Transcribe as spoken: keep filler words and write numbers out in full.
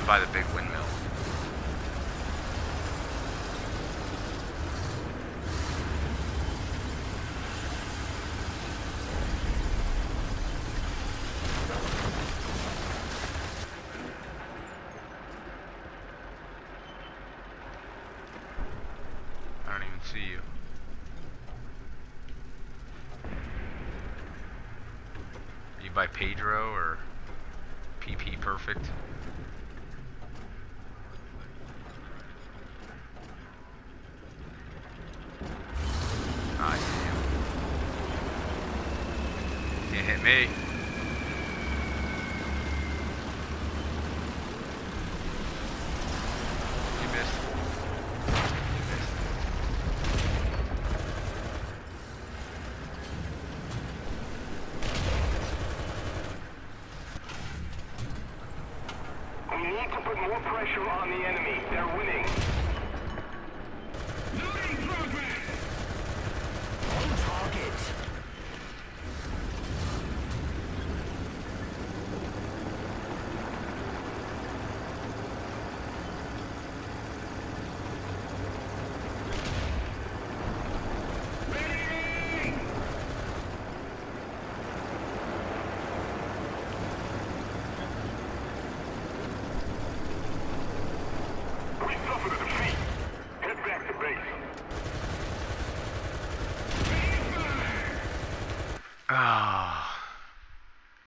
by the big windmill. I don't even see you. Are you by Pedro or P P Perfect? I see you. Can't hit me. You missed. You missed. We need to put more pressure on the enemy. They're winning.